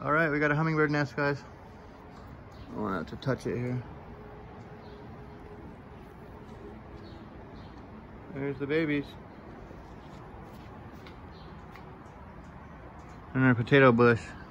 All right, we got a hummingbird nest, guys. I want to touch it here. There's the babies. And our potato bush.